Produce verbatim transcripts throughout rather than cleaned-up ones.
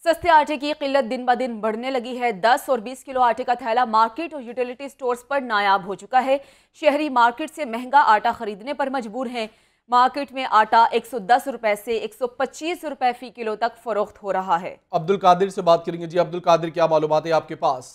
सस्ते आटे की किल्लत दिन ब दिन बढ़ने लगी है। दस और बीस किलो आटे का थैला मार्केट और यूटिलिटी स्टोर्स पर नायाब हो चुका है। शहरी मार्केट से महंगा आटा खरीदने पर मजबूर हैं। मार्केट में आटा एक सौ दस रुपए से एक सौ पच्चीस रुपए फी किलो तक फरोख्त हो रहा है। अब्दुल कादिर से बात करेंगे। जी अब्दुल कादिर, क्या मालूमात है आपके पास?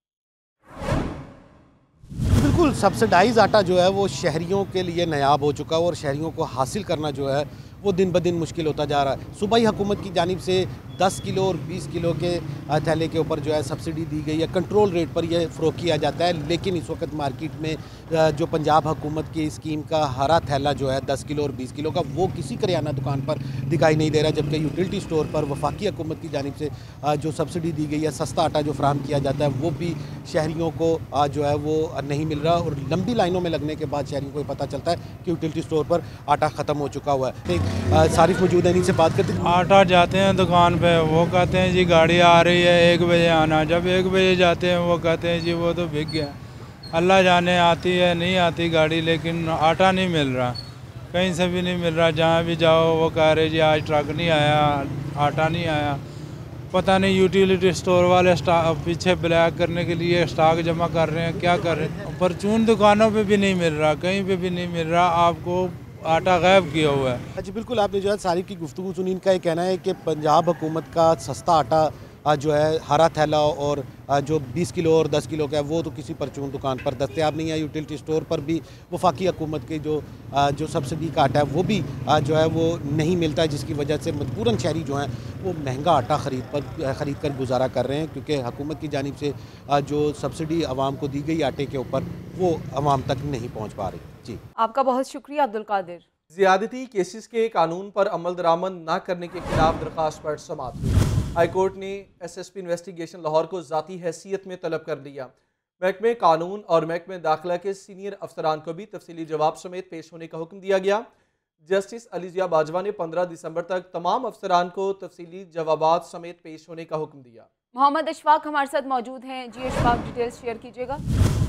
बिल्कुल, सब्सिडाइज आटा जो है वो शहरियों के लिए नायाब हो चुका है और शहरियों को हासिल करना जो है वो दिन ब दिन मुश्किल होता जा रहा है। सूबाई हुकूमत की जानिब से दस किलो और बीस किलो के थैले के ऊपर जो है सब्सिडी दी गई है, कंट्रोल रेट पर यह फ़रोख्त किया जाता है। लेकिन इस वक्त मार्केट में जो पंजाब हुकूमत की स्कीम का हरा थैला जो है दस किलो और बीस किलो का, वो किसी करियाना दुकान पर दिखाई नहीं दे रहा, जबकि यूटिलिटी स्टोर पर वफाकी हुकूमत की जानिब से जो सब्सिडी दी गई है, सस्ता आटा जो फ्राहम किया जाता है, वो भी शहरियों को जो है वो नहीं मिल रहा। और लंबी लाइनों में लगने के बाद शहरियों को पता चलता है कि यूटिलिटी स्टोर पर आटा ख़त्म हो चुका हुआ है। सारिफ मौजूद है, इनसे बात करते हैं। आटा जाते हैं दुकान पे, वो कहते हैं जी गाड़ी आ रही है, एक बजे आना। जब एक बजे जाते हैं वो कहते हैं जी वो तो बिक गया। अल्लाह जाने आती है नहीं आती गाड़ी, लेकिन आटा नहीं मिल रहा, कहीं से भी नहीं मिल रहा। जहाँ भी जाओ वो कह रहे जी आज ट्रक नहीं आया, आटा नहीं आया। पता नहीं यूटिलिटी स्टोर वाले पीछे ब्लैक करने के लिए स्टॉक जमा कर रहे हैं, क्या कर रहे हैं। परचून दुकानों पे भी नहीं मिल रहा, कहीं पे भी नहीं मिल रहा, आपको आटा गायब किया हुआ है। जी बिल्कुल, आपने जो है सारी की गुफ्तगू सुनी। इनका ये कहना है कि पंजाब हुकूमत का सस्ता आटा जो है हरा थैला और जो बीस किलो और दस किलो का है वो तो किसी परचून दुकान पर दस्तयाब नहीं है। यूटिलिटी स्टोर पर भी वफाकी हुकूमत के जो जो सब्सिडी का आटा है वो भी जो है वो नहीं मिलता है, जिसकी वजह से मजबूरन शहरी जो हैं वो महंगा आटा ख़रीद पर ख़रीद कर गुजारा कर रहे हैं, क्योंकि हुकूमत की जानिब से जो सब्सिडी आवाम को दी गई आटे के ऊपर वो आवाम तक नहीं पहुँच पा रही। जी आपका बहुत शुक्रिया अब्दुल कादिर। ज्यादती केसेस के कानून पर अमल दरामद न करने के खिलाफ दरख्वास्त पर समाअत हुई। हाईकोर्ट ने S S P investigation Lahore को ज़ाती हैसियत में तलब कर लिया। महकमे कानून और महकमे दाखिला के सीनियर अफसरान को भी तफसीली जवाब समेत पेश होने का हुक्म दिया गया। जस्टिस अली ज़िया बाजवा ने पंद्रह दिसंबर तक तमाम अफसरान को तफसीली जवाबात समेत पेश होने का हुक्म दिया। मोहम्मद अशफाक हमारे साथ मौजूद हैं। जी अशफाक, डिटेल्स शेयर कीजिएगा।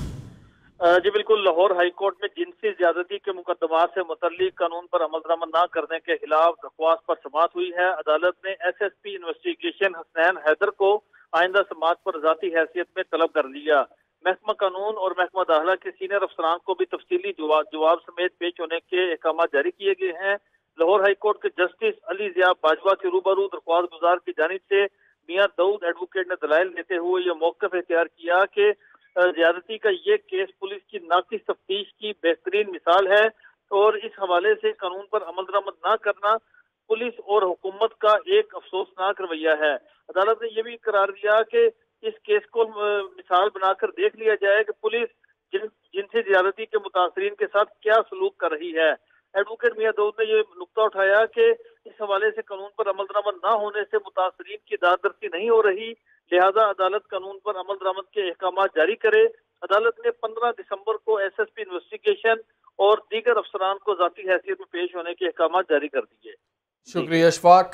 जी बिल्कुल, लाहौर हाईकोर्ट में जिनसी ज्यादती के मुकदमात से मुतल्लिक कानून पर अमल दरामद न करने के खिलाफ दरख्वास्त पर समाअत हुई है। अदालत ने S S P investigation Hasnain Haider को आइंदा समाअत पर ज़ाती हैसियत में तलब कर लिया। महकमा कानून और महकमा दाखिला के सीनियर अफसरान को भी तफसीली जवाब समेत पेश होने के अहकाम जारी किए गए हैं। लाहौर हाईकोर्ट के जस्टिस अली ज़िया बाजवा के रूबरू दरख्वास्त गुजार की जानिब से मियां दाऊद एडवोकेट ने दलाइल देते हुए यह मौक़िफ़ इख्तियार किया कि ज्यादती का ये केस पुलिस की नाकिस तफ्तीश की बेहतरीन मिसाल है और इस हवाले से कानून पर अमल दरामद न करना पुलिस और हुकूमत का एक अफसोसनाक रवैया है। अदालत ने यह भी करार दिया कि इस केस को मिसाल बनाकर देख लिया जाए कि पुलिस जिन जिनसे ज्यादती के मुतासरीन के साथ क्या सलूक कर रही है। एडवोकेट मियां दाऊद ने यह नुक्ता उठाया कि इस हवाले से कानून पर अमल दरामद न होने से मुतासरीन की दादरसी नहीं हो रही, लिहाजा अदालत कानून पर अमल दरामद के अहकाम जारी करे। अदालत ने पंद्रह दिसंबर को एस एस पी इन्वेस्टिगेशन और दीगर अफसरान को ज़ाती हैसियत में पेश होने के अहकाम जारी कर दिए। शुक्रिया अशफाक।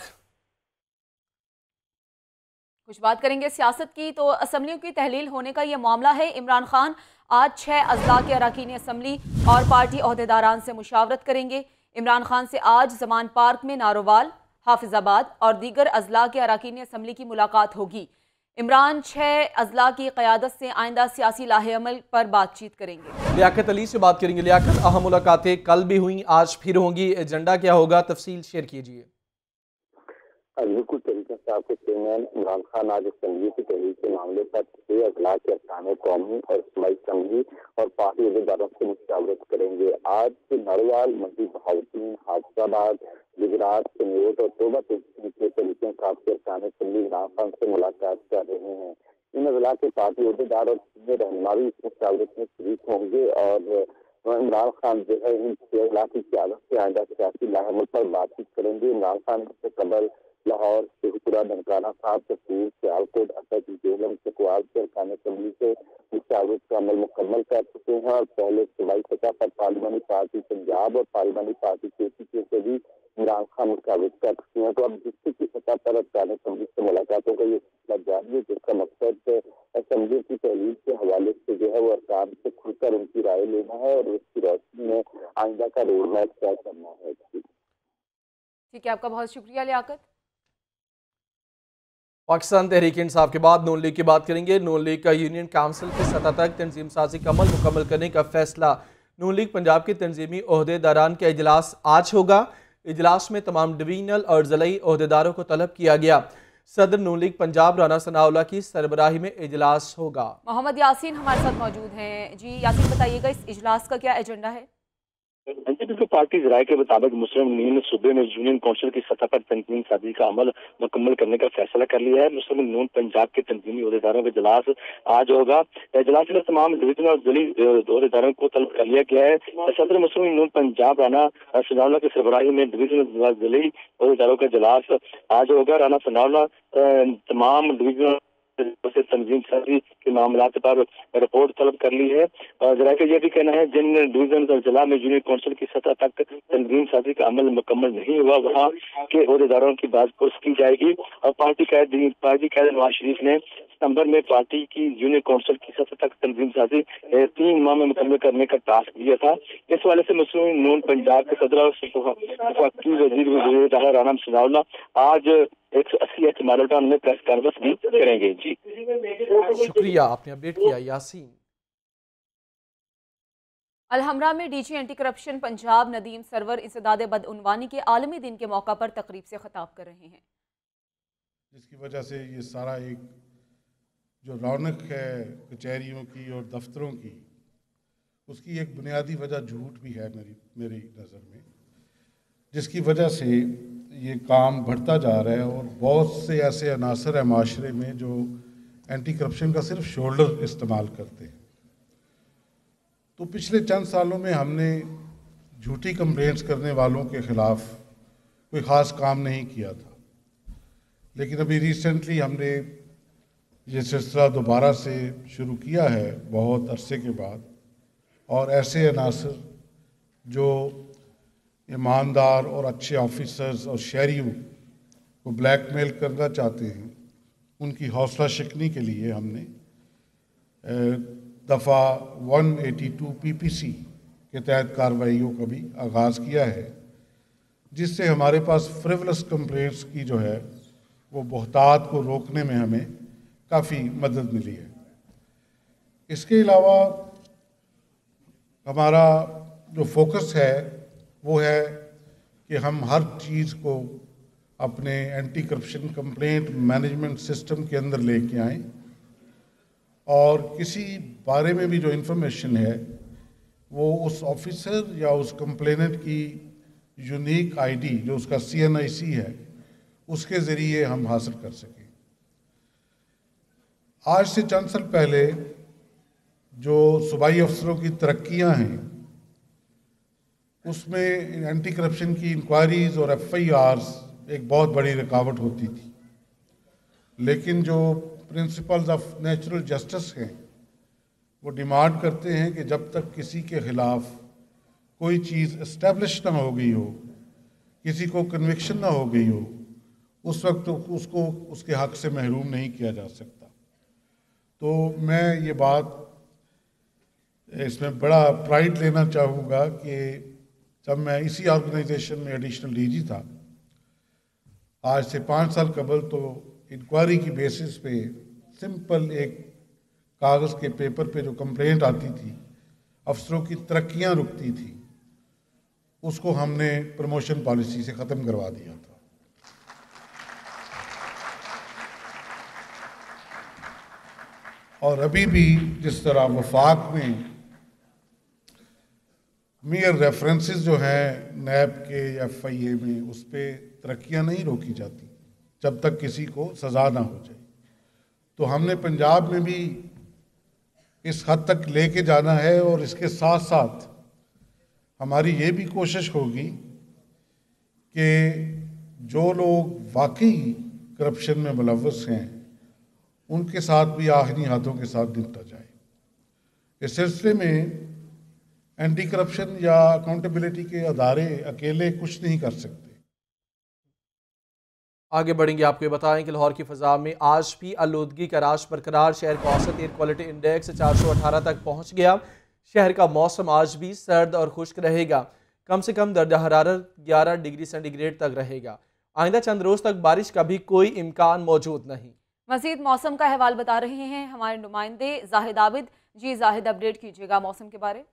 कुछ बात करेंगे सियासत की, तो असम्बलियों की तहलील होने का ये मामला है। इमरान खान आज छह अजला के अरकान असम्बली और पार्टी अहदेदारान से मुशावरत करेंगे। इमरान खान से आज जमान पार्क में नारोवाल, हाफिजाबाद और दीगर अजला के अरकान असम्बली की मुलाकात होगी। इमरान छह अजला की क़यादत से आइंदा सियासी लाहे-अमल पर बातचीत करेंगे। लियाकत अली से बात करेंगे। लियाकत, अहम मुलाकातें कल भी हुई, आज फिर होंगी, एजेंडा क्या होगा, तफसील शेयर कीजिए। बिल्कुल तरीके से आपके चेयरमैन इमरान खान आज असम्बली की तहरीर के मामले पर छह अजला के अरकान कौमी और सूबाई असम्बली और पार्टी अहदेदारों से मुशावरत करेंगे। आज नारोवाल, मंडी बहाउद्दीन, हाफिजाबाद, गुजरात, कन्नौज और तोबा के तरीके से आपके अरकान असम्बली इमरान खान से मुलाकात कर रहे हैं। इन अजला के पार्टी अहदेदार और सीनियर रहनुमा भी इस मुशावरत में शरीक होंगे और इमरान खान जो है इन छह अजला की क़यादत से आइंदा सियासी लाहे-अमल पर बातचीत करेंगे। इमरान खान से कबल लाहौर, शेखपुरा, ननकाना साहब, कसूर, सियालकोट, अटक, जेहलम, चकवाल के अरकान असम्बली से मुशावरत का अमल मुकम्मल कर चुके हैं और पहले सूबाई सतह पर पार्लिमानी पार्टी पंजाब और पार्लिमानी पार्टी के पी से भी इमरान खान मुशावरत कर चुके हैं। तो अब डिस्ट्रिक्ट की सतह पर अरकान असम्बली से मुलाकातों का ये सिलसिला जारी है, जिसका मकसद असम्बली की तहलील के हवाले से जो है वो अरकान से खुलकर उनकी राय लेना है और उसकी रोशनी में आइंदा का रोड मैप तय करना है। ठीक है, आपका बहुत शुक्रिया लियाकत। पाकिस्तान तहरीक इंसाफ के बाद नून लीग की बात करेंगे। नून लीग का यूनियन काउंसिल की सतह तक तंजीम साजी का अमल मुकम्मल करने का फैसला। नून लीग पंजाब के तंजीमी ओहदेदारान का इजलास आज होगा। इजलास में तमाम डिवीजनल और ज़िलाई ओहदेदारों को तलब किया गया। सदर नून लीग पंजाब राना सनाउल्लाह की सरबराही में इजलास होगा। मोहम्मद यासीन हमारे साथ मौजूद हैं। जी यासीन, बताइएगा इस इजलास का क्या एजेंडा है? बिल्कुल, पार्टी राय के मुताबिक मुस्लिम लीग ने सूबे में यूनियन काउंसिल की सतह पर तंजीम साजी का अमल मुकम्मल करने का फैसला कर लिया है। मुस्लिम लीग पंजाब के तंजीमी ओहदेदारों का इजलास आज होगा। इजलास में तमाम डिवीजनल और जिली ओहदेदारों को तलब कर लिया गया है। सदर मुस्लिम लीग पंजाब राना सनाउल्लाह की सरबराही में डिवीजनल जिली ओहदेदारों का इजलास आज होगा। राना सनाउल्लाह तमाम डिवीजनल से तंजीम साजी के मामला पर रिपोर्ट तलब कर ली है। और जरा का यह भी कहना है जिन डिवीजन और जिला में यूनियन काउंसिल की सतह तक तंजीम साजी का अमल मुकम्मल नहीं हुआ वहाँ के ओहदेदारों की बातपुरस की जाएगी। और पार्टी कैद पार्टी कैद नवाज शरीफ ने सितंबर में पार्टी की यूनियन काउंसिल की सतह तक तंजीम साजी तीन माह में मुकम्मल करने का टास्क दिया था। इस वाले से मुस्लिम नून पंजाब के सदर वफाकी वजीर राना सनाउल्लाह आज एक सौ अस्सी एच मारोटान में प्रेस कॉन्फ्रेंस भी करेंगे। जी शुक्रिया, आपने अपडेट किया यासीन। अलहमरा में DG anti corruption Punjab Nadeem Sarwar इंसदाद बदउनवानी के आलमी दिन के मौका पर तकरीब से खिताब कर रहे हैं, जिसकी वजह से ये सारा एक जो रौनक है कचहरियों की और दफ्तरों की, उसकी एक बुनियादी वजह झूठ भी है मेरी मेरी नज़र में, जिसकी वजह से ये काम बढ़ता जा रहा है। और बहुत से ऐसे अनासर है माशरे में जो एंटी करप्शन का सिर्फ शोल्डर इस्तेमाल करते हैं। तो पिछले चंद सालों में हमने झूठी कंप्लेंट्स करने वालों के ख़िलाफ़ कोई ख़ास काम नहीं किया था, लेकिन अभी रिसेंटली हमने ये सिलसिला दोबारा से शुरू किया है बहुत अरसे के बाद। और ऐसे अनासर जो ईमानदार और अच्छे ऑफिसर्स और शहरियों को ब्लैकमेल करना चाहते हैं, उनकी हौसला शिकनी के लिए हमने दफ़ा एक सौ बयासी पीपीसी के तहत कार्रवाइयों का भी आगाज़ किया है, जिससे हमारे पास फ्रिवलस कंप्लेंट्स की जो है वो बहुतात को रोकने में हमें काफ़ी मदद मिली है। इसके अलावा हमारा जो फोकस है वो है कि हम हर चीज़ को अपने anti corruption complaint management system के अंदर लेके आएं, और किसी बारे में भी जो इन्फॉर्मेशन है वो उस ऑफिसर या उस कंप्लेनेंट की यूनिक आईडी जो उसका सीएनआईसी है उसके ज़रिए हम हासिल कर सकें। आज से चंद साल पहले जो सूबाई अफसरों की तरक्कियां हैं उसमें एंटी करप्शन की इंक्वायरीज और एफ आई आर्स एक बहुत बड़ी रुकावट होती थी, लेकिन जो प्रिंसिपल्स ऑफ नेचुरल जस्टिस हैं वो डिमांड करते हैं कि जब तक किसी के ख़िलाफ़ कोई चीज़ इस्टेब्लिश ना हो गई हो, किसी को कन्विक्शन ना हो गई हो, उस वक्त तो उसको उसके हक़ से महरूम नहीं किया जा सकता। तो मैं ये बात इसमें बड़ा प्राइड लेना चाहूँगा कि जब मैं इसी ऑर्गेनाइजेशन में एडिशनल डीजी था, आज से पाँच साल कबल, तो इंक्वायरी की बेसिस पे सिंपल एक कागज़ के पेपर पे जो कंप्लेंट आती थी, अफसरों की तरक्कियां रुकती थी, उसको हमने प्रमोशन पॉलिसी से ख़त्म करवा दिया था। और अभी भी जिस तरह वफाक में मेयर रेफरेंसेस जो हैं नैब के एफ आई ए में, उस पर तरक्कियाँ नहीं रोकी जाती जब तक किसी को सज़ा ना हो जाए, तो हमने पंजाब में भी इस हद तक लेके जाना है। और इसके साथ साथ हमारी ये भी कोशिश होगी कि जो लोग वाकई करप्शन में मुलव्वस हैं उनके साथ भी आखिरी हाथों के साथ निपटा जाए। इस सिलसिले में एंटी करप्शन या अकाउंटेबिलिटी के अदारे अकेले कुछ नहीं कर सकते। आगे बढ़ेंगे, आपको बताएं कि लाहौर की फ़ज़ा में आज भी आलूदगी का राज बरकरार। शहर का औसत एयर क्वालिटी इंडेक्स चार सौ अठारह तक पहुँच गया। शहर का मौसम आज भी सर्द और खुश्क रहेगा। कम से कम दर्जा हरारत ग्यारह डिग्री सेंटीग्रेड तक रहेगा। आइंदा चंद रोज तक बारिश का भी कोई इम्कान मौजूद नहीं। मज़ीद मौसम का अहवाल बता रहे हैं हमारे नुमाइंदे जाहिद आबिद। जी जाहिद, अपडेट कीजिएगा मौसम के बारे।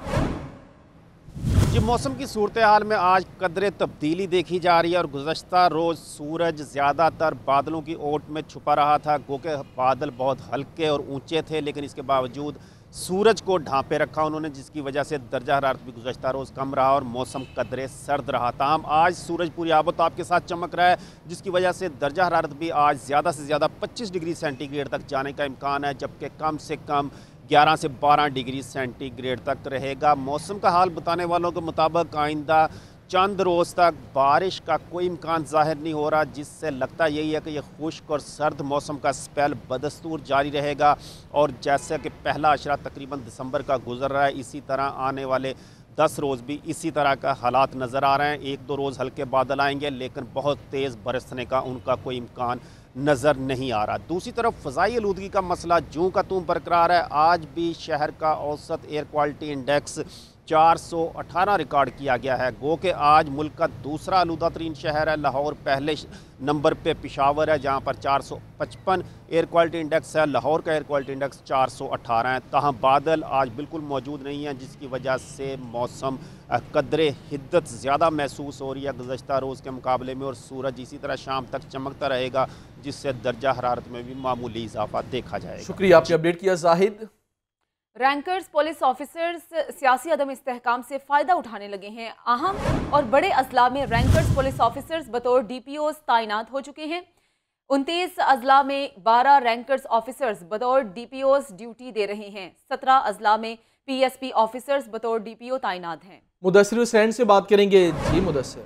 जी, मौसम की सूरत हाल में आज कदरे तब्दीली देखी जा रही है और गुज़श्ता रोज़ सूरज ज़्यादातर बादलों की ओट में छुपा रहा था। गो के बादल बहुत हल्के और ऊंचे थे, लेकिन इसके बावजूद सूरज को ढांपे रखा उन्होंने, जिसकी वजह से दर्जा हरारत भी गुज़श्ता रोज़ कम रहा और मौसम कदरे सर्द रहा। ताहम आज सूरज पूरी आबोताब के साथ चमक रहा है, जिसकी वजह से दर्जा हरारत भी आज ज़्यादा से ज़्यादा पच्चीस डिग्री सेंटीग्रेड तक जाने का इम्कान है, जबकि कम से कम ग्यारह से बारह डिग्री सेंटीग्रेड तक रहेगा। मौसम का हाल बताने वालों के मुताबिक आइंदा चंद रोज़ तक बारिश का कोई इम्कान ज़ाहिर नहीं हो रहा, जिससे लगता यही है कि यह खुश्क और सर्द मौसम का स्पेल बदस्तूर जारी रहेगा। और जैसे कि पहला अशरा तकरीबन दिसंबर का गुजर रहा है, इसी तरह आने वाले दस रोज़ भी इसी तरह का हालात नज़र आ रहे हैं। एक दो रोज़ हल्के बादल आएंगे, लेकिन बहुत तेज़ बरसने का उनका कोई इम्कान नज़र नहीं आ रहा। दूसरी तरफ फ़ज़ाई आलूदगी का मसला जूं का तूं बरकरार है। आज भी शहर का औसत एयर क्वालिटी इंडेक्स चार सौ अठारह रिकॉर्ड किया गया है। गो के आज मुल्क का दूसरा आलूदा तरीन शहर है। लाहौर पहले नंबर पे पेशावर है, जहाँ पर चार सौ पचपन एयर क्वालिटी इंडेक्स है। लाहौर का एयर क्वालिटी इंडेक्स चार सौ अठारह है। तहाँ बादल आज बिल्कुल मौजूद नहीं है, जिसकी वजह से मौसम कदरे हिद्दत ज़्यादा महसूस हो रही है गुज़श्ता रोज़ के मुकाबले में, और सूरज इसी तरह शाम तक चमकता रहेगा, जिससे दर्जा हरारत में भी मामूली इजाफा देखा जाएगा। शुक्रिया, आपने अपडेट किया जाहिद। रैंकर्स पुलिस ऑफिसर्स सियासी अदम इस्तेहकाम से फ़ायदा उठाने लगे हैं। अहम और बड़े अजला में रैंकर्स पुलिस ऑफिसर्स बतौर डी पी ओज़ तैनात हो चुके हैं। उनतीस अजला में बारह रैंकर्स ऑफिसर्स बतौर डी पी ओज़ ड्यूटी दे रहे हैं। सत्रह अजला में पी एस पी ऑफिसर्स बतौर डी पी ओ तैनात हैं। मुदस्सिर हुसैन से बात करेंगे। जी मुदस्सिर।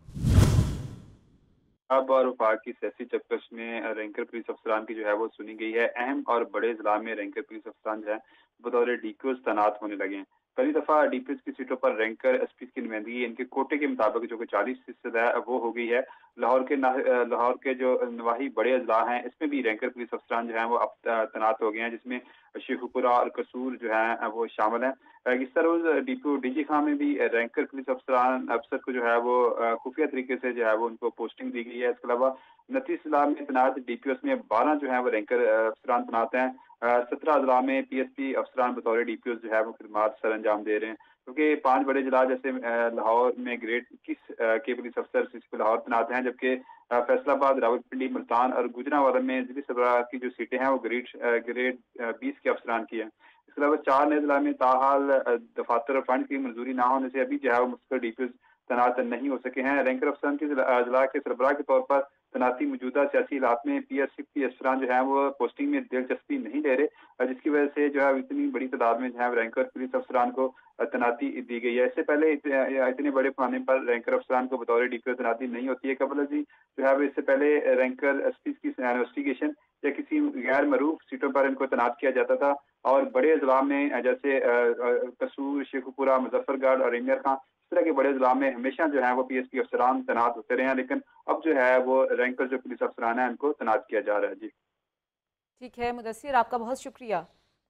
अब और वफाक की सियासी चक्कश में रैंकर पुलिस अफसरान की जो है वो सुनी गई है। अहम और बड़े जिला में रैंकर पुलिस अफसरान जो है बतौर डीपीओज तैनात होने लगे हैं। पहली दफा डीपीओज की सीटों पर रैंकर एसपी की नुमाइंदगी इनके कोटे के मुताबिक जो कि चालीस फीसद है वो हो गई है। लाहौर के लाहौर के जो नवाही बड़े अजला हैं, इसमें भी रैंकर पुलिस अफसरान जो है वो अब तैनात हो गए हैं, जिसमें शेखुपुरा और कसूर जो है वो शामिल है। इस तरह डीपीओ डीजी खां में भी रैंकर पुलिस अफसरान अफसर को जो है वो खुफिया तरीके से जो है वो उनको पोस्टिंग दी गई है। इसके अलावा उनतीस जिला में तैनात डीपीओस में बारह जो है वो रैंकर अफसरान तैनात हैं। सत्रह अजला में पीएसपी अफसरान बतौर डीपीओस जो है वो खिदमात सर अंजाम दे रहे हैं, क्योंकि पांच बड़े जिला जैसे लाहौर में ग्रेड इक्कीस के पुलिस अफसर सीसीपी लाहौर तैनात हैं, जबकि फैसलाबाद, रावलपिंडी, मुल्तान और गुजरांवाला में जिले सरबराह की जो सीटें हैं वो ग्रेड ग्रेड बीस के अफसरान की हैं। इसके अलावा चार नए जिला में ताहाल दफातर फंड की मंजूरी ना होने से अभी जो है वो मुस्तकिल डीपीओस तैनात नहीं हो सके हैं। रैंकर अफसरान के जिला के सरबराह के तौर पर तैनाती मौजूदा सियासी हालात में पी एस पी अफसरान जो है वो पोस्टिंग में दिलचस्पी नहीं ले रहे, जिसकी वजह से जो है इतनी बड़ी तादाद में जो है रैंकर पुलिस अफसरान को तैनाती दी गई है। इससे पहले इतने बड़े पैमाने पर रैंकर अफसरान को बतौर डीपीओ तैनाती नहीं होती है। कबल जी जो है इससे पहले रैंकर एसपी की इन्वेस्टिगेशन या किसी गैर मरूफ सीटों पर इनको तैनात किया जाता था, और बड़े अजला में जैसे कसूर, शेखुपुरा, मुजफ्फरगढ़ और इमर खां, इस तरह के बड़े जिला में हमेशा जो है वो पीएसपी अफसरान तैनात होते रहे हैं, लेकिन अब जो है वो रैंकर जो पुलिस अफसरान है उनको तैनात किया जा रहा है। जी ठीक है मुदस्सिर, आपका बहुत शुक्रिया।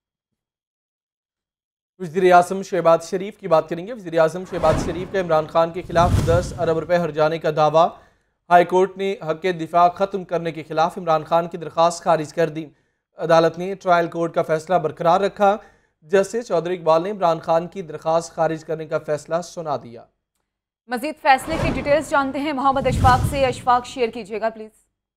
वज़ीर आज़म शहबाज शरीफ की बात करेंगे। वज़ीर आज़म शहबाज शरीफ का इमरान खान के खिलाफ दस अरब रुपए हर्जाने का दावा। हाई कोर्ट ने हक़ दिफा ख़त्म करने के खिलाफ इमरान खान की दरख्वास्त खारिज कर दी। अदालत ने ट्रायल कोर्ट का फैसला बरकरार रखा। जस्टिस चौधरी इकबाल ने इमरान खान की दरख्वास्त खारिज करने का फैसला सुना दिया। मजीद फैसले की डिटेल्स जानते हैं मोहम्मद अशफाक से। अशफाक शेयर कीजिएगा प्लीज।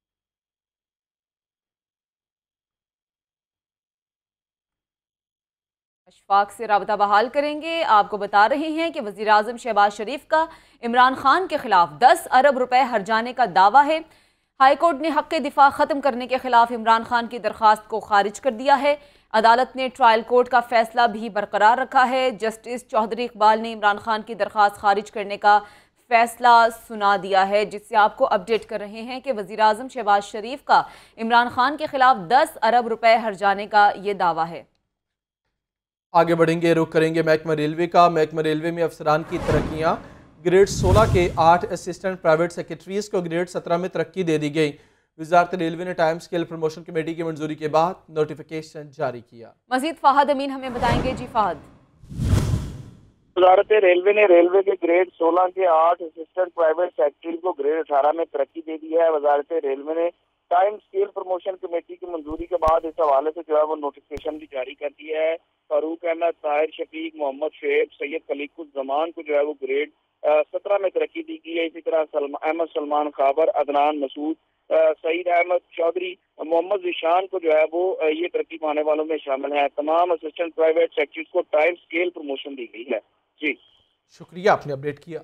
अशफाक से राबता बहाल करेंगे। आपको बता रहे हैं कि वज़ीर आज़म शहबाज शरीफ का इमरान खान के खिलाफ दस अरब रुपए हर्जाने का दावा है। हाईकोर्ट ने हक़ दिफा ख़त्म करने के खिलाफ इमरान खान की दरख्वास्त को खारिज कर दिया है। अदालत ने ट्रायल कोर्ट का फैसला भी बरकरार रखा है। जस्टिस चौधरी इकबाल ने इमरान खान की दरख्वास्त खारिज करने का फैसला सुना दिया है, जिससे आपको अपडेट कर रहे हैं कि वज़ीर आज़म शहबाज शरीफ का इमरान खान के खिलाफ दस अरब रुपए हर्जाने का ये दावा है। आगे बढ़ेंगे, रुख करेंगे महकमा रेलवे का। महकमा रेलवे में अफसरान की तरक्कियाँ। ग्रेड सोलह के आठ असिस्टेंट प्राइवेट सेक्रेटरीज को ग्रेड सत्रह में तरक्की दे दी गई। वज़ारत रेलवे ने टाइम स्केल प्रमोशन कमेटी की मंजूरी के बाद नोटिफिकेशन जारी किया। मजीद फ़ाहद अमीन हमें बताएंगे। जी फ़ाहद। वजारत रेलवे ने रेलवे के ग्रेड सोलह के आठ असिस्टेंट प्राइवेट सेक्रेटरी को ग्रेड अठारह में तरक्की दे दी है। वजारत रेलवे ने टाइम स्केल प्रमोशन कमेटी की मंजूरी के बाद इस हवाले से जो है वो नोटिफिकेशन भी जारी कर दिया है। फारूक अहमद, ताहिर शफीक, मोहम्मद शुएब, सैयद खलीकुज़्ज़मान को जो है वो ग्रेड सत्रह में तरक्की दी गई है। इसी तरह सलमा, अहमद सलमान खाबर, अदनान मसूद, सईद अहमद चौधरी, मोहम्मद जिशान को जो है वो ये तरक्की पाने वालों में शामिल है। तमाम असिस्टेंट प्राइवेट सेक्रेटरीज को टाइम स्केल प्रमोशन दी गई है। जी शुक्रिया, आपने अपडेट किया।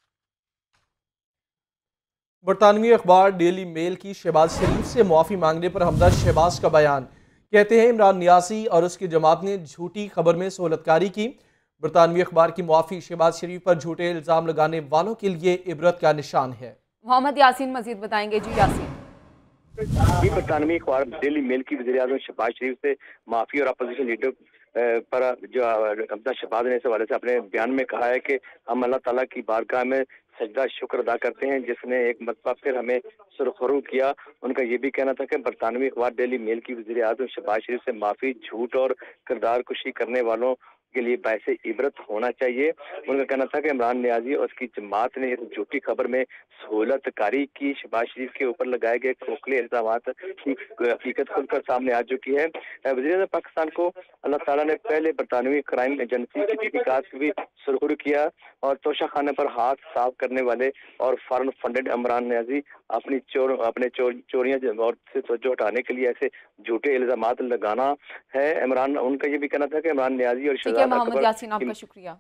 बरतानवी अखबार डेली मेल की शहबाज शरीफ से मुआफ़ी मांगने पर हमदर्द शहबाज का बयान। कहते हैं इमरान नियाज़ी और उसकी जमात ने झूठी खबर में सहूलतकारी की। बरतानवी अखबार की मुआफ़ी शहबाज शरीफ पर झूठे इल्ज़ाम लगाने वालों के लिए इबरत का निशान है। मोहम्मद यासीन मजीद बताएंगे। जी यासीन। जी, बरतानवी अखबार डेली मेल की वज़ीर आज़म शहबाज शरीफ से माफ़ी और अपोजिशन लीडर पर जो हमदा शहबाज ने इस हवाले से अपने बयान में कहा है कि हम अल्लाह ताला की बारगाह में सजदा शुक्र अदा करते हैं जिसने एक मरतबा फिर हमें सुरखरू किया। उनका ये भी कहना था कि बरतानवी अखबार डेली मेल की वज़ीर आज़म शहबाज शरीफ से माफ़ी झूठ और किरदार कुशी करने वालों के लिए बायसे इबरत होना चाहिए। उनका कहना था कि इमरान नियाज़ी और उसकी जमात ने इस झूठी खबर में सहूलतकारी की। शहबाज शरीफ के ऊपर लगाए गए खोखले इल्ज़ामात की हकीकत खुलकर सामने आ चुकी है। वज़ीर पाकिस्तान को अल्लाह ताला ने पहले बरतानवी क्राइम एजेंसी की तहकीकात भी सुरखरू किया और तोशा खाने पर हाथ साफ करने वाले और फॉरेन फंडेड इमरान नियाज़ी अपनी चोर अपने चोर चोरियां और से तवज्जो हटाने के लिए ऐसे झूठे इल्ज़ामात लगाना है। इमरान उनका ये भी कहना था कि इमरान नियाज़ी और मोहम्मद यासीन, आपका शुक्रिया।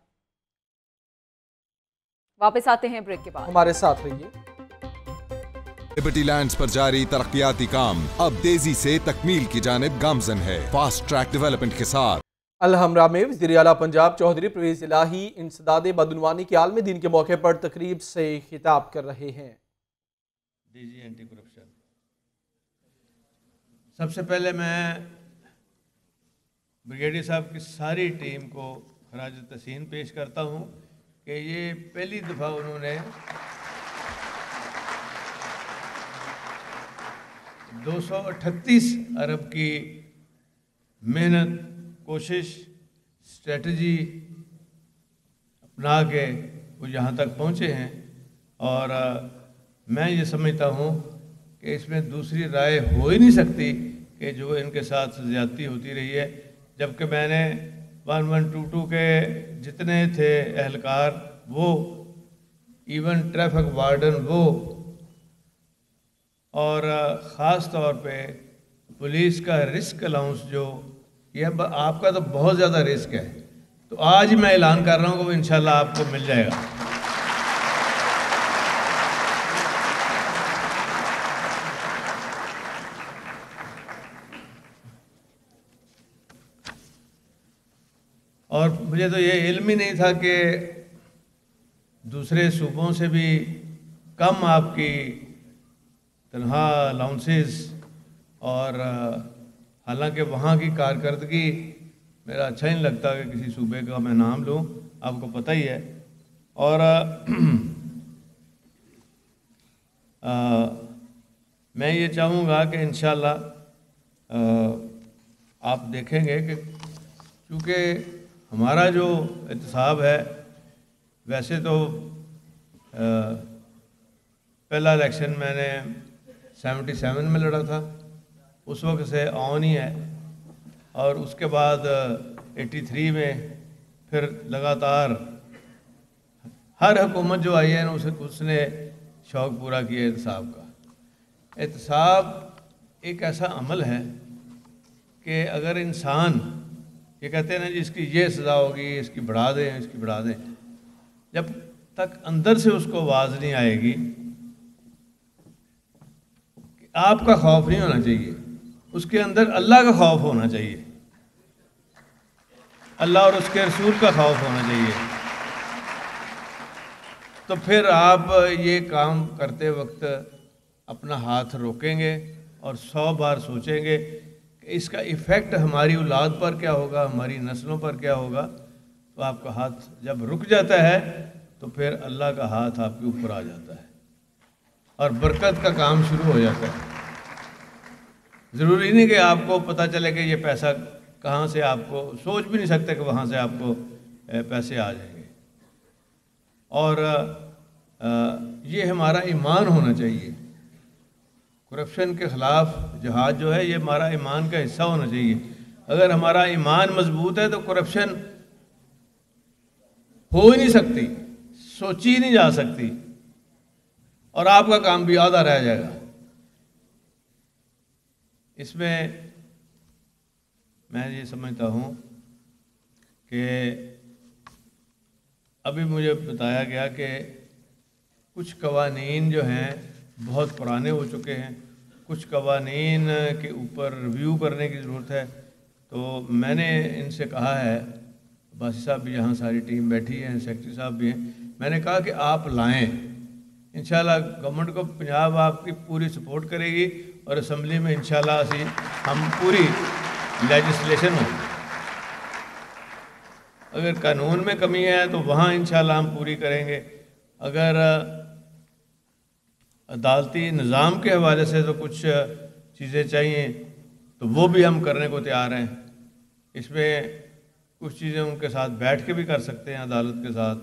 वापस आते हैं ब्रेक के बाद, हमारे साथ रहिए। लिबर्टी लैंड्स पर जारी तरक्याती काम अब तेजी से तकमील की जानिब गामजन है। फास्ट ट्रैक डेवलपमेंट के साथ अलहमरा में वज़ीर आला पंजाब चौधरी परवेज़ इलाही इंसदाद बदउनवानी के आलमी दिन के मौके पर तकरीब से खिताब कर रहे हैं। डीजी एंटी करप्शन, सबसे पहले मैं ब्रिगेडियर साहब की सारी टीम को खराज तहसीन पेश करता हूँ कि ये पहली दफ़ा उन्होंने दो सौ अठतीस अरब की मेहनत, कोशिश, स्ट्रेटजी अपना के वो यहाँ तक पहुँचे हैं। और आ, मैं ये समझता हूँ कि इसमें दूसरी राय हो ही नहीं सकती कि जो इनके साथ ज़्यादती होती रही है। जबकि मैंने वन वन टू टू के जितने थे एहलकार वो, इवन ट्रैफिक वार्डन वो, और ख़ास तौर पे पुलिस का रिस्क अलाउंस जो ये आपका तो बहुत ज़्यादा रिस्क है, तो आज मैं ऐलान कर रहा हूँ कि वो इंशाल्लाह आपको मिल जाएगा। और मुझे तो ये इल्म ही नहीं था कि दूसरे सूबों से भी कम आपकी तनहा अलाउंसेस, और हालांकि वहाँ की कारकर्दगी मेरा अच्छा नहीं लगता कि किसी सूबे का मैं नाम लूँ, आपको पता ही है। और आ, आ, मैं ये चाहूँगा कि इंशाल्लाह आप देखेंगे कि क्योंकि हमारा जो एहतसाब है, वैसे तो आ, पहला इलेक्शन मैंने सेवेंटी सेवन में लड़ा था, उस वक्त से ऑन ही है, और उसके बाद एटी थ्री में फिर लगातार हर हुकूमत जो आई है ना उसे उसने शौक़ पूरा किया एहतसाब का। एहतसाब एक ऐसा अमल है कि अगर इंसान ये कहते हैं ना जी इसकी ये सज़ा होगी, इसकी बढ़ा दें, इसकी बढ़ा दें, जब तक अंदर से उसको आवाज़ नहीं आएगी, आपका खौफ नहीं होना चाहिए, उसके अंदर अल्लाह का खौफ होना चाहिए, अल्लाह और उसके रसूल का खौफ होना चाहिए। तो फिर आप ये काम करते वक्त अपना हाथ रोकेंगे और सौ बार सोचेंगे कि इसका इफ़ेक्ट हमारी औलाद पर क्या होगा, हमारी नस्लों पर क्या होगा। तो आपका हाथ जब रुक जाता है तो फिर अल्लाह का हाथ आपके ऊपर आ जाता है और बरकत का काम शुरू हो जाता है। ज़रूरी नहीं कि आपको पता चले कि ये पैसा कहाँ से, आपको सोच भी नहीं सकते कि वहाँ से आपको पैसे आ जाएंगे। और आ, ये हमारा ईमान होना चाहिए। करप्शन के ख़िलाफ़ जहाद जो है ये हमारा ईमान का हिस्सा होना चाहिए। अगर हमारा ईमान मजबूत है तो करप्शन हो ही नहीं सकती, सोची ही नहीं जा सकती, और आपका काम भी आधा रह जाएगा। इसमें मैं ये समझता हूँ कि अभी मुझे बताया गया कि कुछ कवानीन जो हैं बहुत पुराने हो चुके हैं, कुछ कवानीन के ऊपर रिव्यू करने की ज़रूरत है। तो मैंने इनसे कहा है, बासी साहब भी यहाँ सारी टीम बैठी है, सेक्रेटरी साहब भी हैं, मैंने कहा कि आप लाएं, इंशाल्लाह गवर्नमेंट को पंजाब आपकी पूरी सपोर्ट करेगी और असम्बली में इंशाल्लाह असी हम पूरी लेजिस्लेशन हो। अगर कानून में कमी है तो वहाँ इंशाल्लाह हम पूरी करेंगे। अगर अदालती निज़ाम के हवाले से तो कुछ चीज़ें चाहिए तो वो भी हम करने को तैयार हैं। इसमें कुछ चीज़ें उनके साथ बैठ के भी कर सकते हैं अदालत के साथ,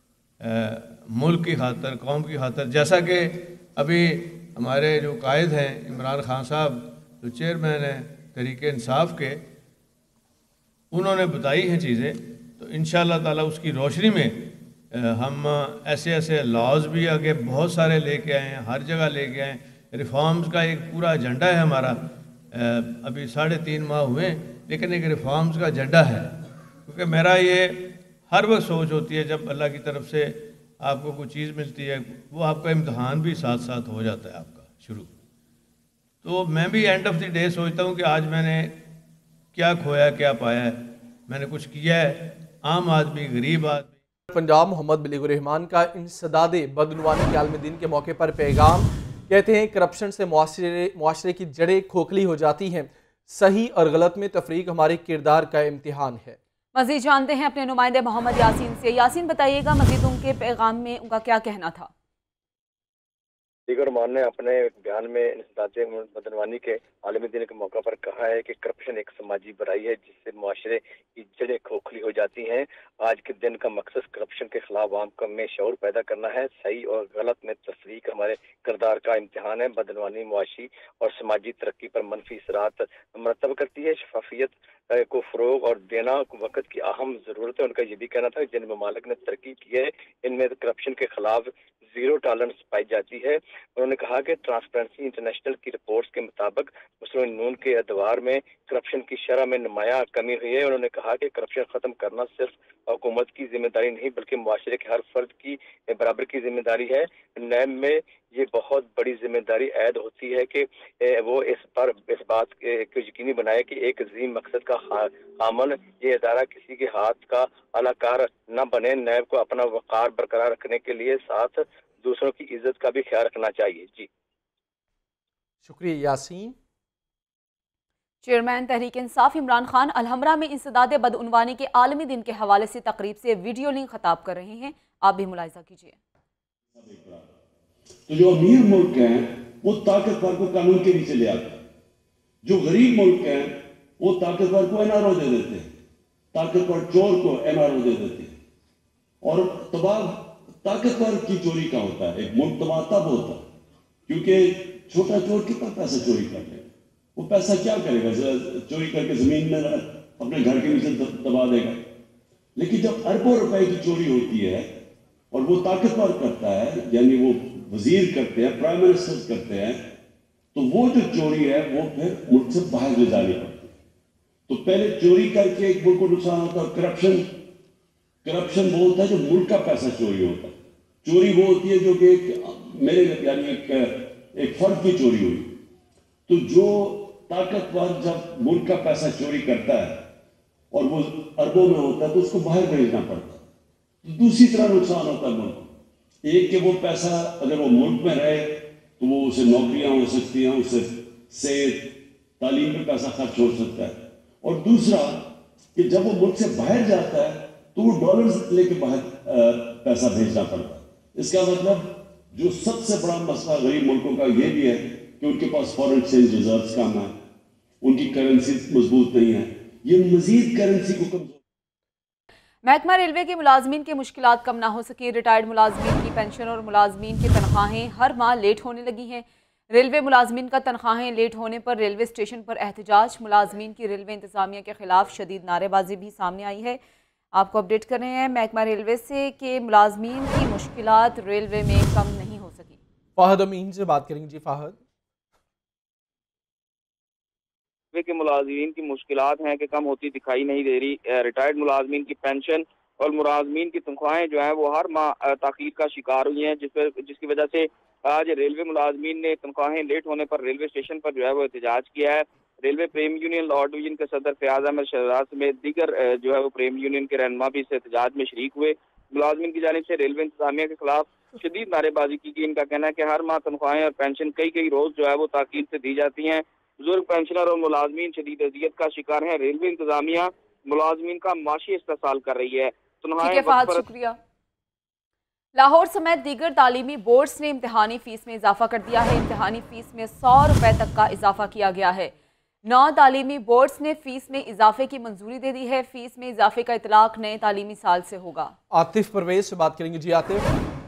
आ, मुल्क की खातर, कौम की खातर। जैसा कि अभी हमारे जो कायद हैं इमरान खान साहब जो चेयरमैन हैं तहरीक इंसाफ के, उन्होंने बताई हैं चीज़ें, तो इंशाअल्लाह ताला उसकी रोशनी में हम ऐसे ऐसे लॉज भी आगे बहुत सारे लेके आए हैं, हर जगह लेके आए हैं। रिफॉर्म्स का एक पूरा एजेंडा है हमारा, अभी साढ़े तीन माह हुए लेकिन एक रिफॉर्म्स का एजेंडा है। क्योंकि मेरा ये हर वक्त सोच होती है जब अल्लाह की तरफ से आपको कोई चीज़ मिलती है, वो आपका इम्तहान भी साथ साथ हो जाता है आपका शुरू। तो मैं भी एंड ऑफ द डे सोचता हूँ कि आज मैंने क्या खोया क्या पाया है, मैंने कुछ किया है। आम आदमी, गरीब आदमी। पंजाब मोहम्मद बलीगुर रहमान का इंसदादे बदनवानी के आलमी दिन के मौके पर पैगाम, कहते हैं करप्शन से मुआशरे मुआशरे की जड़ें खोखली हो जाती हैं, सही और गलत में तफरीक हमारे किरदार का इम्तिहान है। मजीद जानते हैं अपने नुमाइंदे मोहम्मद यासीन से। यासीन बताइएगा मजीद उनके पैगाम में उनका क्या कहना था? दीगर रहमान ने अपने बयान में इंसदादे बदनवानी के आलमी दिन के मौका पर कहा है कि करप्शन एक समाजी बुराई है जिससे मुआशरे की जड़ें खोखली हो जाती हैं। आज के दिन का मकसद करप्शन के खिलाफ आवाम में शऊर पैदा करना है। सही और गलत में तफरीक हमारे किरदार का इम्तिहान है। बदनवानी मुआशी और समाजी तरक्की पर मनफी असरात मरतब करती है। शफाफियत को फरोग और देना वक्त की अहम ज़रूरत है। उनका ये भी कहना था जिन ममालिक ने तरक्की की है इनमें करप्शन के खिलाफ जीरो टॉलरेंस पाई जाती है। उन्होंने कहा कि ट्रांसपेरेंसी इंटरनेशनल की रिपोर्ट्स के मुताबिक मुस्लिम नून के अदवार में करप्शन की शरह में नुमाया कमी हुई है। उन्होंने कहा कि करप्शन खत्म करना सिर्फ हुकूमत की जिम्मेदारी नहीं बल्कि मुआशरे के हर फर्द की बराबर की जिम्मेदारी है। नैब में ये बहुत बड़ी जिम्मेदारी ऐद होती है कि वो इस पर इस बात को यकीनी बनाए कि एक अजीम मकसद का हामल ये अदारा किसी के हाथ का अलाकार न बने। नैब को अपना वक़ार बरकरार रखने के लिए साथ दूसरों की इज्जत का भी ख्याल रखना चाहिए। जी शुक्रिया यासीन। चेयरमैन तहरीक इंसाफ इमरान खान अलहमरा में इंसदादे बदउनवानी के आलमी दिन के हवाले से तकरीब से वीडियो लिंक खिताब कर रहे हैं, आप भी मुलाहिजा कीजिए। तो जो अमीर मुल्क हैं वो ताकतवर को कानून के नीचे ले आते हैं, जो गरीब मुल्क हैं वो ताकतवर को एनआरओ दे देते हैं, ताकतवर चोर को एनआरओ दे देते हैं। और तबाह ताकतवर की चोरी का होता है, एक मुल्क तबाह तब होता है क्योंकि छोटा चोर कितना पैसा चोरी कर लेगा, वो पैसा क्या करेगा, चोरी करके जमीन में अपने घर के नीचे दबा देगा। लेकिन जब अरबों रुपए की चोरी होती है और वो ताकतवर करता है, यानी वो वजीर करते हैं, प्राइम मिनिस्टर करते हैं, तो वो जो चोरी है वो फिर मुल्क से बाहर ले जानी पड़ती है। तो पहले चोरी करके एक मुल्क को नुकसान होता है। करप्शन करप्शन वो होता है जो मुल्क का पैसा चोरी होता है। चोरी वो होती है जो कि एक मेरे यानी एक एक फर्द की चोरी हुई। तो जो ताकतवर जब मुल्क का पैसा चोरी करता है और वो अरबों में होता है तो उसको बाहर भेजना पड़ता है, तो दूसरी तरह नुकसान होता है मुल्क को। एक कि वो पैसा अगर वो मुल्क में रहे तो वो उसे नौकरियां हो सकती हैं, उसे सेहत तालीम पे पैसा खर्च हो सकता है। और दूसरा कि जब वो मुल्क से बाहर जाता है तो वो डॉलर्स लेके बाहर पैसा भेजना पड़ता है। इसका मतलब जो सबसे बड़ा मसला गरीब मुल्कों का ये भी है कि उनके पास फॉरेन एक्सचेंज रिजर्व्स कम है, उनकी करेंसी मजबूत नहीं है, ये मजीद करेंसी को कमजोर। महकमा रेलवे के मुलाजमीन की मुश्किलात कम ना हो सकें। रिटायर्ड मुलाजमीन की पेंशन और मुलाजमीन की तनख्वाहें हर माह लेट होने लगी हैं। रेलवे मुलाजमीन का तनख्वाहें लेट होने पर रेलवे स्टेशन पर एहतजाज। मुलाजमीन की रेलवे इंतजामिया के खिलाफ शदीद नारेबाजी भी सामने आई है। आपको अपडेट कर रहे हैं महकमा रेलवे से कि मुलाजमीन की मुश्किलात रेलवे में कम नहीं हो सकी। फाहद अमीन से बात करेंगे। जी फाहद, रेलवे के मुलाजमीन की मुश्किलात हैं कि कम होती दिखाई नहीं दे रही। रिटायर्ड मुलाजमीन की पेंशन और मुलाजमीन की तनख्वाहें जो हैं वो हर माह ताखीर का शिकार हुई हैं, जिस पर जिसकी वजह से आज रेलवे मुलाजमीन ने तनख्वाहें लेट होने पर रेलवे स्टेशन पर जो है वो एहतजाज किया है। Railway Prem union Lahore division के सदर फयाज अहमद शहजाद समेत दीगर जो है वो प्रेम यूनियन के रहनुमा भी इस एहतजाज में शरीक हुए। मुलाजमीन की जानिब से रेलवे इंतजामिया के खिलाफ शदीद नारेबाजी की गई। इनका कहना है कि हर माह तनख्वाहें और पेंशन कई कई रोज जो है वो ताकीद से दी जाती हैं। बुजुर्ग पेंशनर और मुलाजमीन शदीद अजियत का शिकार है। रेलवे इंतजामिया मुलाजमीन का माशी इस्तेसाल कर रही है। शुक्रिया। लाहौर समेत दीगर तालीमी बोर्ड्स ने इम्तिहानी फीस में इजाफा कर दिया है। इम्तिहानी फीस में सौ रुपए तक का इजाफा किया गया है। नौ तालीमी बोर्ड्स ने फीस में इजाफे की मंजूरी दे दी है। फीस में इजाफे का इतलाक नए तालीमी साल से होगा। आतिफ परवेज से बात करेंगे। जी आतिफ।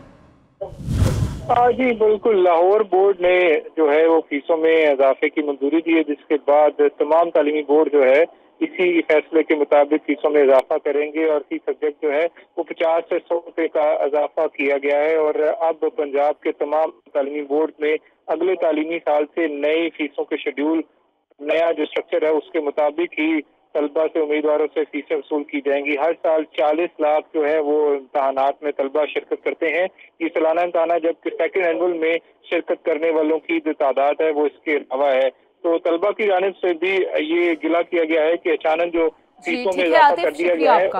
हाँ जी बिल्कुल, लाहौर बोर्ड ने जो है वो फीसों में इजाफे की मंजूरी दी है, जिसके बाद तमाम तालीमी बोर्ड जो है इसी फैसले के मुताबिक फीसों में इजाफा करेंगे और फी सब्जेक्ट जो है वो पचास से सौ रुपए का इजाफा किया गया है। और अब पंजाब के तमाम तालीमी बोर्ड में अगले तालीमी साल से नई फीसों के शेड्यूल, नया जो स्ट्रक्चर है उसके मुताबिक ही तलबा से उम्मीदवारों से फीसें वसूल की जाएंगी। हर साल चालीस लाख जो है वो इम्तहानात में तलबा शिरकत करते हैं। ये सालाना इम्तहान, जबकि सेकेंड एनुअल में शिरकत करने वालों की जो तादाद है वो इसके अलावा है। तो तलबा की जानिब से भी ये गिला किया गया है कि अचानक जो फीसों में इजाफा कर दिया गया है।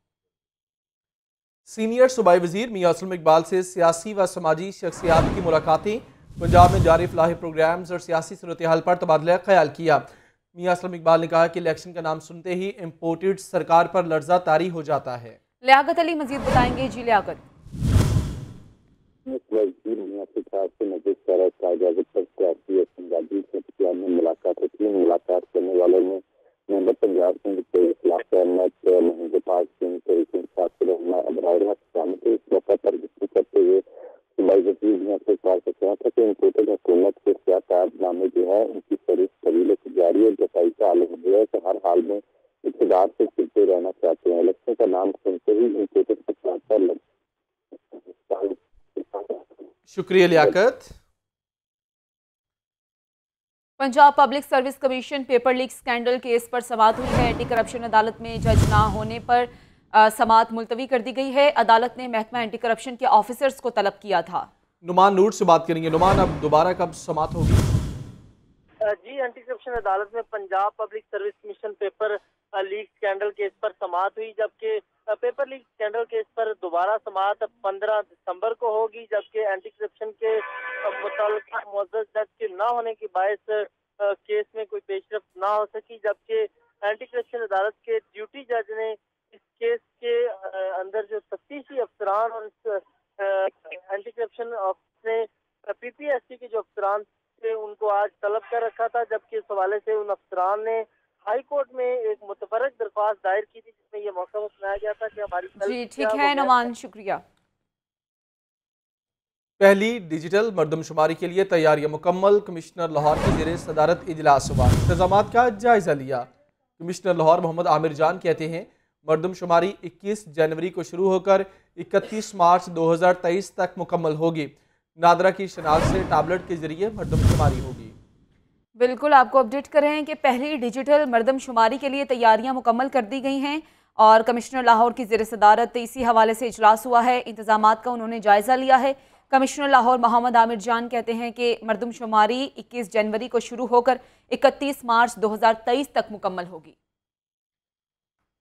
सीनियर सूबाई वजीर मियां असलम इकबाल से सियासी व समाजी शख्सियात की मुलाकातें। पंजाब में जारी फलाही प्रोग्राम्स और सियासी सूरत हाल पर तबादला ख्याल किया। मियां असलम इकबाल ने कहा कि इलेक्शन का नाम सुनते ही इम्पोर्टेड सरकार पर लर्जा तारी हो जाता है। लियाकत अली मजीद बताएंगे। जी लियाकत। मुलाकात होती है। मुलाकात करने वालों में मेंबर पंजाब सिंह के खिलाफ अहमद, महंगोपाल सिंह, तरीके अबरार शामिल। इस मौका पर गुफ्तगू करते हुए सूबाई वजीर मियां से कहा था कि इम्पोर्टेड हुकूमत के सियासतनामे जो है उनकी फरीक कबीले की जारी है। जताई का आलम है कि हर हाल में इक़्तिदार से चिपके रहना चाहते हैं। इलेक्शन का नाम सुनते ही इम्पोर्टेड सरकार पर। शुक्रिया Liaquat. Punjab public service commission paper leak scandal case पर समाअत हुई है। एंटी करप्शन अदालत में जज ना होने पर समाअत मुलतवी कर दी गई है। अदालत ने महकमा एंटी करप्शन के ऑफिसर्स को तलब किया था। नुमान नूर से बात करेंगे। नुमान, अब दोबारा कब समाअत होगी? जी, एंटी करप्शन अदालत में Punjab public service commission paper leak scandal case पर समाअत हुई, जबकि पेपर लीक स्कैंडल केस पर दोबारा समाअत पंद्रह दिसंबर को होगी। जबकि एंटी करप्शन के मुतल्लिका मुअज़्ज़ज़ जज के न होने की बायस केस में कोई पेशरफ्त ना हो सकी। जबकि एंटी करप्शन अदालत के ड्यूटी जज ने इस केस के अंदर जो तफ्तीशी अफसरान और इस एंटी करप्शन ऑफिस ने पीपीएससी के जो अफसरान थे उनको आज तलब कर रखा था। जबकि इस हवाले से उन अफसरान ने हाई कोर्ट में एक मुतफरक दरख्वास्त दायर की थी, जिसमें यह मौका सुनाया गया था कि हमारी जी ठीक है नमान, शुक्रिया। पहली डिजिटल मरदमशुमारी के लिए तैयारियां मुकम्मल। कमिश्नर लाहौर की ज़ेरे सदारत इजलास हुआ, इंतजामात का जायजा लिया। कमिश्नर लाहौर मोहम्मद आमिर जान कहते हैं मरदमशुमारी इक्कीस जनवरी को शुरू होकर इकतीस मार्च दो हज़ार तेईस तक मुकम्मल होगी। नादरा की शनाख्त से टैबलेट के जरिए मरदमशुमारी होगी। बिल्कुल, आपको अपडेट कर रहे हैं कि पहली डिजिटल मरदमशुमारी के लिए तैयारियां मुकम्मल कर दी गई हैं और कमिश्नर लाहौर की ज़ेरे सदारत इसी हवाले से इजलास हुआ है। इंतजामात का उन्होंने जायजा लिया है। कमिश्नर लाहौर मोहम्मद आमिर जान कहते हैं कि मरदमशुमारी इक्कीस जनवरी को शुरू होकर इकतीस मार्च दो हज़ार तेईस तक मुकम्मल होगी।